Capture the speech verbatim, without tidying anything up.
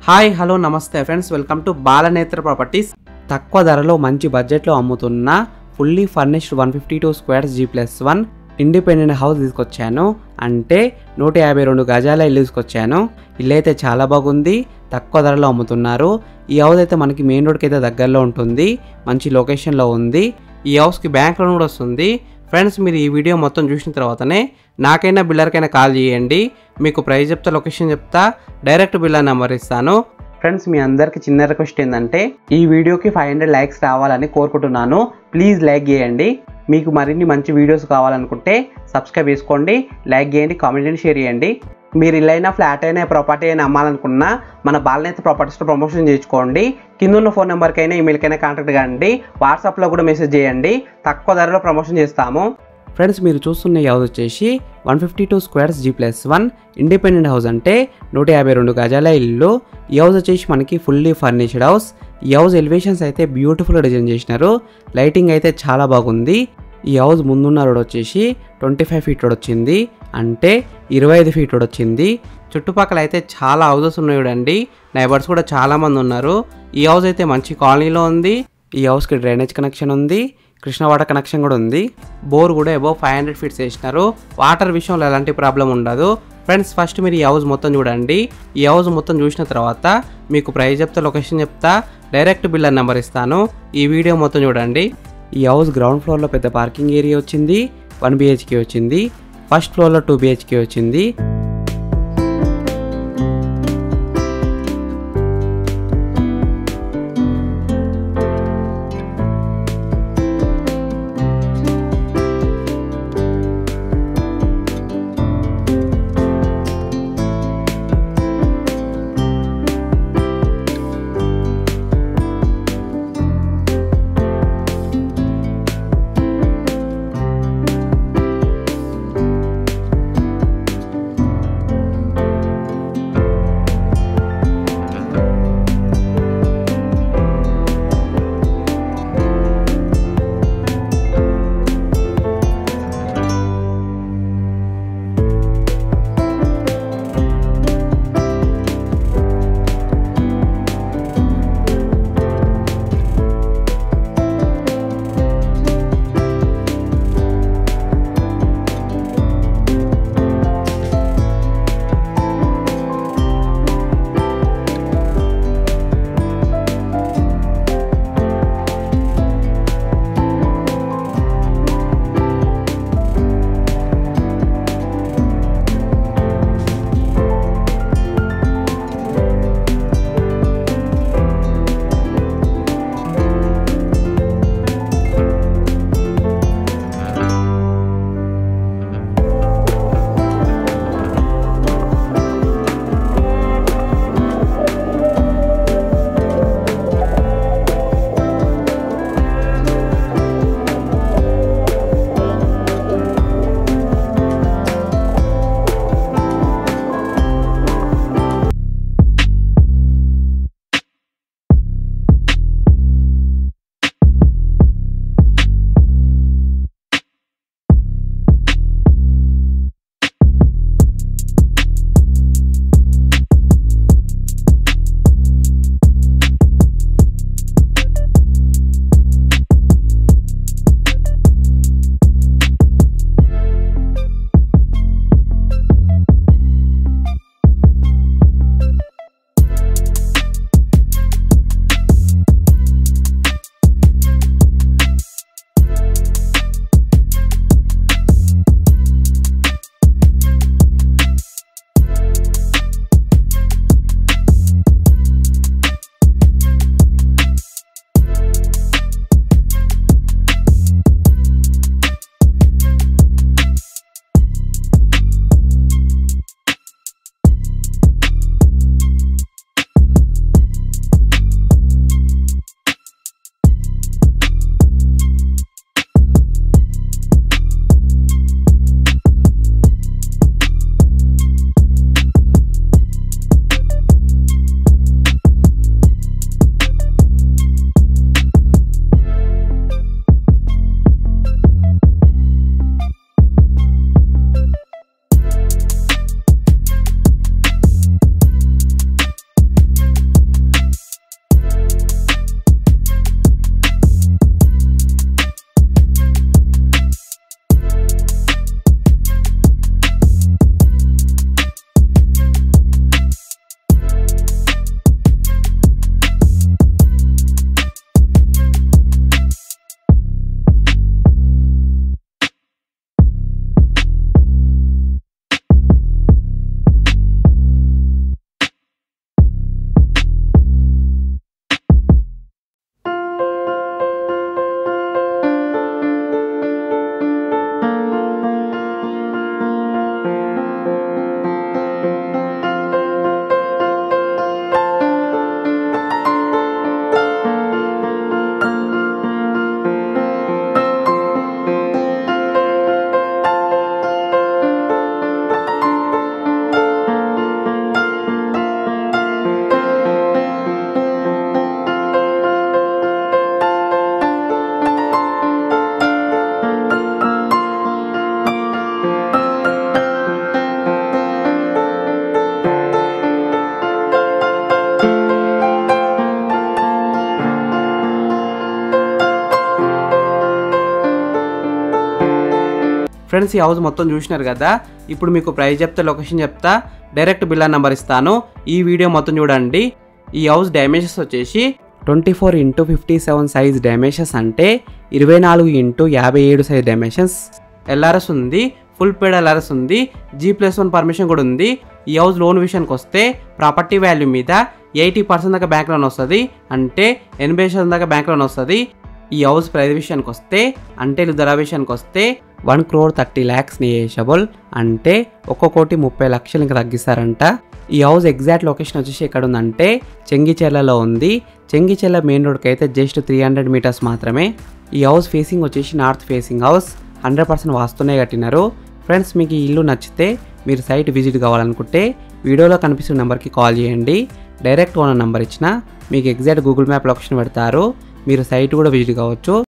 Hi hello నమస్తే friends, welcome to Balanetra properties. తక్కువ ధరలో మంచి బడ్జెట్లో అమ్ముతున్న fully furnished one fifty two squares G plus one independent house తీసుకొచ్చాను. అంటే నూట యాభై రెండు గజాల ఇల్లు తీసుకొచ్చాను. ఇల్లు అయితే చాలా బాగుంది, తక్కువ ధరలో అమ్ముతున్నారు. ఈ హౌస్ అయితే మనకి మెయిన్ రోడ్కి అయితే దగ్గరలో ఉంటుంది, మంచి లొకేషన్లో ఉంది. ఈ హౌస్కి బ్యాంక్ లోన్ కూడా వస్తుంది. ఫ్రెండ్స్, మీరు ఈ వీడియో మొత్తం చూసిన తర్వాతనే నాకైనా బిల్లర్కైనా కాల్ చేయండి. మీకు ప్రైస్ చెప్తా, లొకేషన్ చెప్తా, డైరెక్ట్ బిల్లర్ నెంబర్ ఇస్తాను. ఫ్రెండ్స్, మీ అందరికి చిన్న రిక్వెస్ట్ ఏంటంటే ఈ వీడియోకి ఫైవ్ హండ్రెడ్ లైక్స్ రావాలని కోరుకుంటున్నాను. ప్లీజ్ లైక్ చేయండి. మీకు మరిన్ని మంచి వీడియోస్ కావాలనుకుంటే సబ్స్క్రైబ్ చేసుకోండి, లైక్ చేయండి, కామెంట్ చేయండి, షేర్ చేయండి. మీరు ఇల్లైనా ఫ్లాట్ అయినా ప్రాపర్టీ అయినా అమ్మాలనుకున్నా మన బాలనేత్ర ప్రాపర్టీస్లో ప్రమోషన్ చేయించుకోండి. కింద ఉన్న ఫోన్ నెంబర్కైనా ఈమెయిల్కైనా కాంటాక్ట్ కాండి, వాట్సాప్లో కూడా మెసేజ్ చేయండి. తక్కువ ధరలో ప్రమోషన్ చేస్తాము. ఫ్రెండ్స్, మీరు చూస్తున్న ఈ హౌస్ వచ్చేసి one fifty two squares G plus one independent house, అంటే నూట యాభై రెండు గజాల ఇల్లు. ఈ హౌస్ వచ్చేసి మనకి ఫుల్లీ ఫర్నిష్డ్ హౌస్. ఈ హౌస్ ఎలివేషన్స్ అయితే బ్యూటిఫుల్గా డిజైన్ చేసినారు. లైటింగ్ అయితే చాలా బాగుంది. ఈ హౌస్ ముందున్న రోడ్ వచ్చేసి ట్వంటీ ఫైవ్ ఫీట్ రోడ్ వచ్చింది, అంటే ఇరవై ఐదు ఫీట్ రోడ్ వచ్చింది. చుట్టుపక్కల అయితే చాలా హౌసెస్ ఉన్నాయి చూడండి. నైబర్స్ కూడా చాలామంది ఉన్నారు. ఈ హౌస్ అయితే మంచి కాలనీలో ఉంది. ఈ హౌస్కి డ్రైనేజ్ కనెక్షన్ ఉంది, కృష్ణ వాటర్ కనెక్షన్ కూడా ఉంది. బోర్ కూడా అబౌవ్ ఫైవ్ హండ్రెడ్ ఫీట్స్ వేసినారు. వాటర్ విషయంలో ఎలాంటి ప్రాబ్లం ఉండదు. ఫ్రెండ్స్, ఫస్ట్ మీరు ఈ హౌస్ మొత్తం చూడండి. ఈ హౌస్ మొత్తం చూసిన తర్వాత మీకు ప్రైస్ చెప్తా, లొకేషన్ చెప్తా, డైరెక్ట్ బిల్లర్ నెంబర్ ఇస్తాను. ఈ వీడియో మొత్తం చూడండి. ఈ హౌస్ గ్రౌండ్ ఫ్లోర్లో పెద్ద పార్కింగ్ ఏరియా వచ్చింది, వన్ బిహెచ్కే వచ్చింది. ఫస్ట్ ఫ్లోర్లో టూ బిహెచ్కే వచ్చింది. ఫ్రెండ్స్ ఈ హౌస్ మొత్తం చూసినారు కదా, ఇప్పుడు మీకు ప్రైస్ చెప్తా, లొకేషన్ చెప్తా, డైరెక్ట్ బిల్లా నెంబర్ ఇస్తాను. ఈ వీడియో మొత్తం చూడండి. ఈ హౌస్ డైమెన్షన్స్ వచ్చేసి twenty four into fifty seven size dimensions, అంటే ఇరవై నాలుగు ఇంటూ యాభై ఏడు సైజ్ డైమెన్షన్స్. ఎల్ఆర్ఎస్ ఉంది, ఫుల్ పేడ్ ఎల్ఆర్ఎస్ ఉంది, జీ ప్లస్ వన్ పర్మిషన్ కూడా ఉంది. ఈ హౌస్ లోన్ విషయానికి వస్తే ప్రాపర్టీ వాల్యూ మీద ఎయిటీ పర్సెంట్ దాకా బ్యాంక్ లోన్ వస్తుంది, అంటే ఎనభై శాతం దాకా బ్యాంక్ లోన్ వస్తుంది. ఈ హౌస్ ప్రైస్ విషయానికి వస్తే, అంటే ధర విషయానికి వస్తే one crore thirty lakhs negotiable, అంటే ఒక్క కోటి ముప్పై లక్షలు ఇంకా తగ్గిస్తారంట. ఈ హౌస్ ఎగ్జాక్ట్ లొకేషన్ వచ్చేసి ఎక్కడ ఉందంటే చెంగిచెర్లలో ఉంది. చెంగిచెర్ల మెయిన్ రోడ్కి అయితే జస్ట్ త్రీ హండ్రెడ్ మీటర్స్ మాత్రమే. ఈ హౌస్ ఫేసింగ్ వచ్చేసి north facing house, hundred percent వాస్తూనే కట్టినారు. ఫ్రెండ్స్ మీకు ఈ ఇల్లు నచ్చితే మీరు సైట్ విజిట్ కావాలనుకుంటే వీడియోలో కనిపిస్తున్న నెంబర్కి కాల్ చేయండి. డైరెక్ట్ ఓనర్ నెంబర్ ఇచ్చిన మీకు ఎగ్జాక్ట్ గూగుల్ మ్యాప్ లొకేషన్ పెడతారు, మీరు సైట్ కూడా విజిట్ కావచ్చు.